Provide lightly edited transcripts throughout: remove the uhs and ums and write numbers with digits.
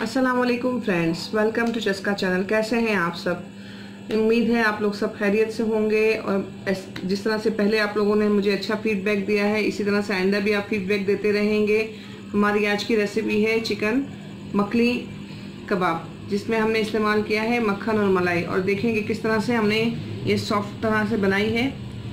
अस्सलाम वालेकुम friends, welcome to Chaska channel. कैसे हैं आप सब? उम्मीद है आप लोग सब खैरियत से होंगे और जिस तरह से पहले आप लोगों ने मुझे अच्छा फीडबैक दिया है, इसी तरह से आइंदा भी आप फीडबैक देते रहेंगे। हमारी आज की रेसिपी है चिकन मखनी कबाब, जिसमें हमने इस्तेमाल किया है मक्खन और मलाई, और देखेंगे किस तरह से हमने ये सॉफ्ट तरह से बनाई है।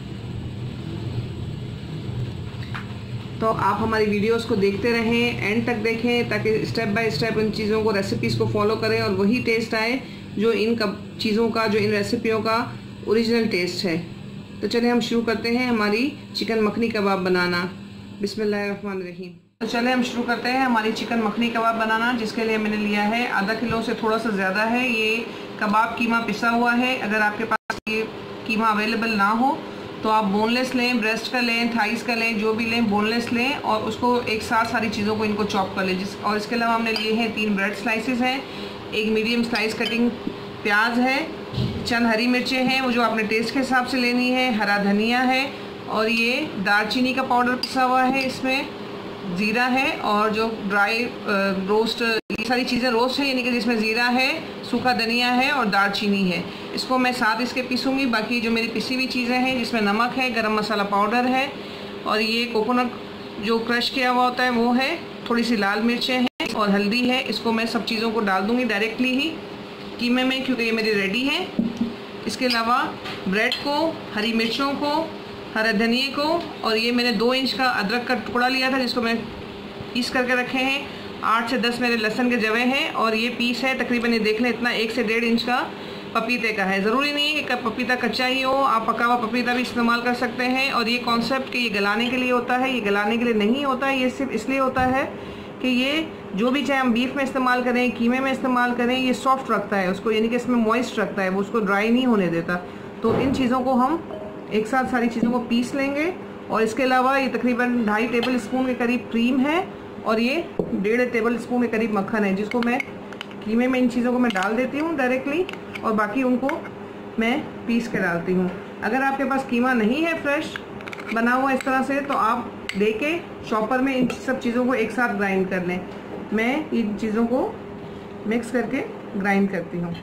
तो आप हमारी वीडियोस को देखते रहें, एंड तक देखें, ताकि स्टेप बाय स्टेप इन चीज़ों को, रेसिपीज़ को फॉलो करें और वही टेस्ट आए जो इन चीज़ों का, जो इन रेसिपियों का ओरिजिनल टेस्ट है। तो चलिए हम शुरू करते हैं हमारी चिकन मखनी कबाब बनाना। बिस्मिल्लाहिर्रहमानिर्रहीम। तो चलिए हम शुरू करते हैं हमारी चिकन मखनी कबाब बनाना, जिसके लिए मैंने लिया है आधा किलो से थोड़ा सा ज़्यादा है ये कबाब कीमा पिसा हुआ है। अगर आपके पास ये कीमा अवेलेबल ना हो तो आप बोनलेस लें, ब्रेस्ट का लें, थाइस का लें, जो भी लें बोनलेस लें, और उसको एक साथ सारी चीज़ों को इनको चॉप कर लें। और इसके अलावा हमने लिए हैं 3 ब्रेड स्लाइसेस हैं, एक मीडियम स्लाइस कटिंग प्याज है, चंद हरी मिर्चें हैं वो जो आपने टेस्ट के हिसाब से लेनी है, हरा धनिया है, और ये दालचीनी का पाउडर पिसा हुआ है, इसमें ज़ीरा है, और जो ड्राई रोस्ट, ये सारी चीज़ें रोस्ट है, यानी कि जिसमें ज़ीरा है, सूखा धनिया है और दालचीनी है। इसको मैं साथ इसके पीसूँगी। बाकी जो मेरी पिसी हुई चीज़ें हैं, जिसमें नमक है, गरम मसाला पाउडर है, और ये कोकोनट जो क्रश किया हुआ होता है वो है, थोड़ी सी लाल मिर्चें हैं और हल्दी है। इसको मैं सब चीज़ों को डाल दूँगी डायरेक्टली ही कीमे में, क्योंकि ये मेरी रेडी है। इसके अलावा ब्रेड को, हरी मिर्चों को, हरा धनिए को, और ये मैंने 2 इंच का अदरक का टुकड़ा लिया था जिसको मैं पीस करके रखे हैं। 8 से 10 मेरे लहसुन के जवे हैं, और ये पीस है तकरीबन, ये देख लें इतना 1 से 1.5 इंच का पपीते का है। ज़रूरी नहीं है कि पपीता कच्चा ही हो, आप पका हुआ पपीता भी इस्तेमाल कर सकते हैं। और ये कॉन्सेप्ट कि ये गलाने के लिए होता है, ये गलाने के लिए नहीं होता है, ये सिर्फ इसलिए होता है कि ये जो भी चाहे हम बीफ में इस्तेमाल करें, कीमे में इस्तेमाल करें, ये सॉफ्ट रखता है उसको, यानी कि इसमें मॉइस्ट रखता है, वो उसको ड्राई नहीं होने देता। तो इन चीज़ों को हम एक साथ सारी चीज़ों को पीस लेंगे। और इसके अलावा ये तकरीबन 2.5 टेबल स्पून के करीब क्रीम है, और ये 1.5 टेबल स्पून के करीब मक्खन है, जिसको मैं कीमे में इन चीज़ों को मैं डाल देती हूँ डायरेक्टली, और बाकी उनको मैं पीस के डालती हूँ। अगर आपके पास कीमा नहीं है फ्रेश बना हुआ इस तरह से, तो आप लेके चॉपर में इन सब चीज़ों को एक साथ ग्राइंड कर लें। मैं इन चीज़ों को मिक्स करके ग्राइंड करती हूँ।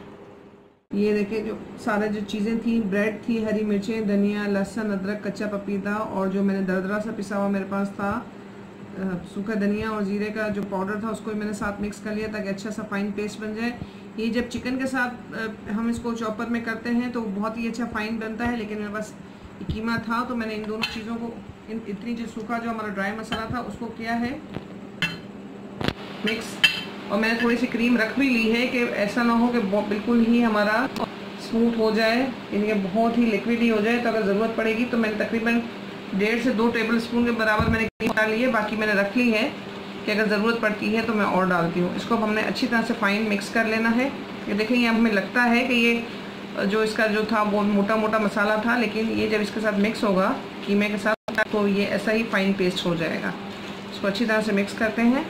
ये देखिए, जो सारा जो चीज़ें थी, ब्रेड थी, हरी मिर्चें, धनिया, लहसुन, अदरक, कच्चा पपीता, और जो मैंने दरदरा सा पिसा हुआ मेरे पास था सूखा धनिया और जीरे का जो पाउडर था, उसको मैंने साथ मिक्स कर लिया ताकि अच्छा सा फाइन पेस्ट बन जाए। ये जब चिकन के साथ हम इसको चॉपर में करते हैं तो बहुत ही अच्छा फाइन बनता है, लेकिन मेरे पास कीमा था तो मैंने इन दोनों चीज़ों को, इतनी जो सूखा जो हमारा ड्राई मसाला था उसको किया है मिक्स। और मैंने थोड़ी सी क्रीम रख भी ली है कि ऐसा ना हो कि बिल्कुल ही हमारा स्मूथ हो जाए, यानी कि बहुत ही लिक्विड ही हो जाए। तो अगर ज़रूरत पड़ेगी तो मैंने तकरीबन 1.5 से 2 टेबल स्पून के बराबर मैंने क्रीम डाल ली है। बाकी मैंने रख ली है कि अगर ज़रूरत पड़ती है तो मैं और डालती हूँ। इसको हमने अच्छी तरह से फाइन मिक्स कर लेना है। ये देखें, ये हमें लगता है कि ये जो इसका जो था वो मोटा मोटा मसाला था, लेकिन ये जब इसके साथ मिक्स होगा कीमे के साथ तो ये ऐसा ही फाइन पेस्ट हो जाएगा। इसको अच्छी तरह से मिक्स करते हैं।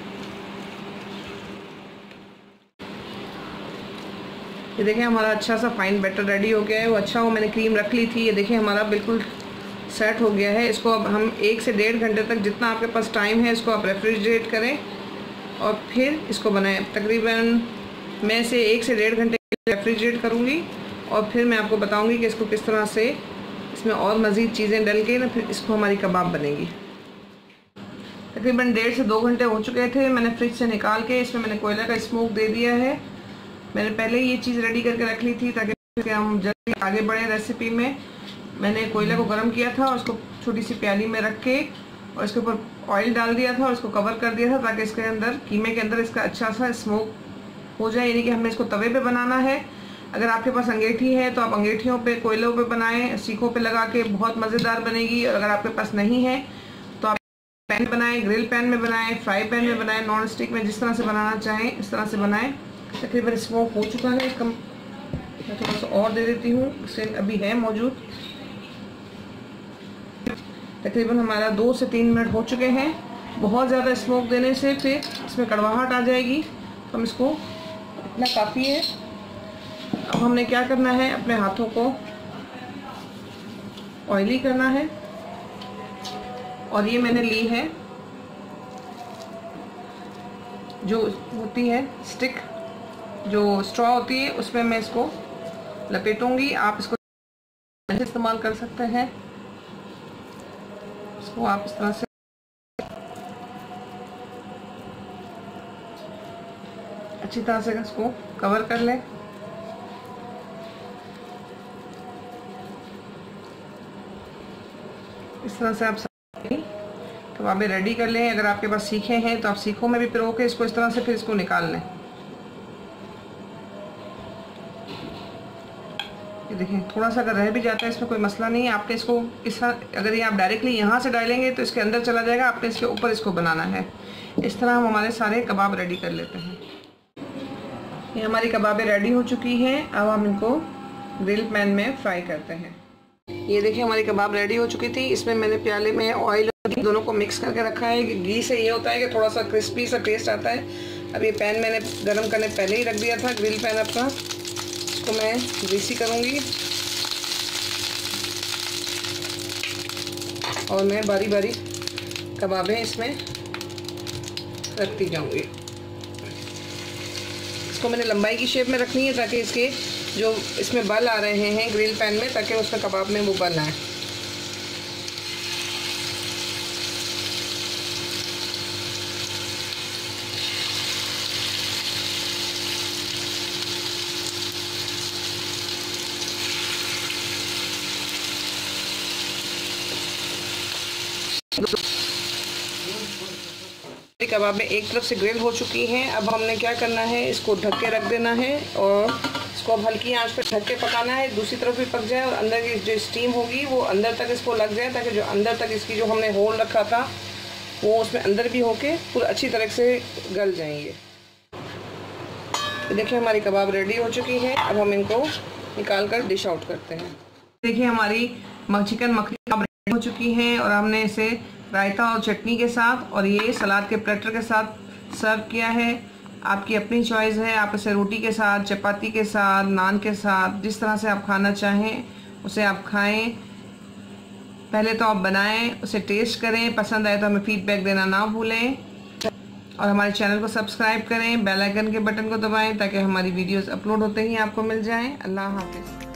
ये देखें, हमारा अच्छा सा फाइन बैटर रेडी हो गया है। वो अच्छा हो, मैंने क्रीम रख ली थी। ये देखें, हमारा बिल्कुल सेट हो गया है। इसको अब हम 1 से 1.5 घंटे तक, जितना आपके पास टाइम है, इसको आप रेफ्रिजरेट करें और फिर इसको बनाएं। तकरीबन मैं इसे 1 से 1.5 घंटे रेफ्रिजरेट करूँगी, और फिर मैं आपको बताऊँगी कि इसको किस तरह से इसमें और मज़ीद चीज़ें डल के ना फिर इसको हमारी कबाब बनेगी। तकरीबन 1.5 से 2 घंटे हो चुके थे। मैंने फ्रिज से निकाल के इसमें मैंने कोयला का स्मोक दे दिया है। मैंने पहले ये चीज़ रेडी करके रख ली थी ताकि हम जल्दी आगे बढ़े रेसिपी में। मैंने कोयले को गर्म किया था और उसको छोटी सी प्याली में रख के और इसके ऊपर ऑयल डाल दिया था और इसको कवर कर दिया था ताकि इसके अंदर, कीमे के अंदर इसका अच्छा सा स्मोक हो जाए। यानी कि हमने इसको तवे पे बनाना है। अगर आपके पास अंगीठी है तो आप अंगीठियों पे, कोयलों पे बनाएं, सीखों पे लगा के, बहुत मज़ेदार बनेगी। और अगर आपके पास नहीं है तो आप पैन बनाएं, ग्रिल पैन में बनाएं, फ्राई पैन में बनाएं, नॉन स्टिक में, जिस तरह से बनाना चाहें इस तरह से बनाएं। तकरीबन स्मोक हो चुका है, कम मैं थोड़ा सा और दे देती हूँ, इससे अभी है मौजूद। तकरीबन हमारा 2 से 3 मिनट हो चुके हैं। बहुत ज़्यादा स्मोक देने से फिर इसमें कड़वाहट आ जाएगी, तो हम इसको, इतना काफ़ी है। अब हमने क्या करना है, अपने हाथों को ऑयली करना है। और ये मैंने ली है जो होती है स्टिक, जो स्ट्रॉ होती है, उसमें मैं इसको लपेटूंगी। आप इसको इस्तेमाल कर सकते हैं। इसको आप इस तरह से अच्छी तरह से इसको कवर कर लें। इस तरह से आप कबाबे रेडी कर लें। अगर आपके पास सीखे हैं तो आप सीखों में भी पिरो के इसको इस तरह से फिर इसको निकाल लें। ये देखें, थोड़ा सा अगर रह भी जाता है इसमें कोई मसला नहीं है। आपने इसको इस अगर ये आप डायरेक्टली यहाँ से डालेंगे तो इसके अंदर चला जाएगा, आपने इसके ऊपर इसको बनाना है। इस तरह हम हमारे सारे कबाब रेडी कर लेते हैं। ये हमारी कबाबें रेडी हो चुकी हैं। अब हम इनको ग्रिल पैन में फ्राई करते हैं। ये देखिए हमारी कबाब रेडी हो चुकी थी। इसमें मैंने प्याले में ऑयल और घी दोनों को मिक्स करके रखा है। घी से ये होता है कि थोड़ा सा क्रिस्पी सा टेस्ट आता है। अब ये पैन मैंने गरम करने पहले ही रख दिया था, ग्रिल पैन अपना। इसको मैं ग्रीसी करूँगी और मैं बारी बारी कबाबें इसमें रखती जाऊँगी। इसको मैंने लंबाई की शेप में रखनी है ताकि इसके जो इसमें बल आ रहे हैं ग्रिल पैन में, ताकि उसमें कबाब में वो बल आए। कबाब में एक तरफ से ग्रिल हो चुकी हैं। अब हमने क्या करना है, इसको ढक के रख देना है और इसको अब हल्की आंच पर ढक के पकाना है। दूसरी तरफ भी पक जाए और अंदर की जो स्टीम होगी वो अंदर तक इसको लग जाए, ताकि जो अंदर तक इसकी जो हमने होल रखा था वो उसमें अंदर भी होके पूरा अच्छी तरह से गल जाएंगे। तो देखिए हमारी कबाब रेडी हो चुकी है। अब हम इनको निकाल कर डिश आउट करते हैं। देखिए हमारी चिकन मखनी कबाब रेडी हो चुकी हैं और हमने इसे रायता और चटनी के साथ और ये सलाद के प्लेटर के साथ सर्व किया है। आपकी अपनी चॉइस है, आप इसे रोटी के साथ, चपाती के साथ, नान के साथ, जिस तरह से आप खाना चाहें उसे आप खाएं। पहले तो आप बनाएं, उसे टेस्ट करें, पसंद आए तो हमें फीडबैक देना ना भूलें और हमारे चैनल को सब्सक्राइब करें, बेल आइकन के बटन को दबाएं ताकि हमारी वीडियोस अपलोड होते ही आपको मिल जाएं। अल्लाह हाफिज़।